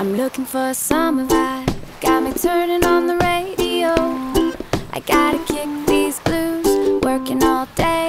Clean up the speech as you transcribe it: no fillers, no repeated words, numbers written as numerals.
I'm looking for a summer vibe, got me turning on the radio. I gotta kick these blues, working all day.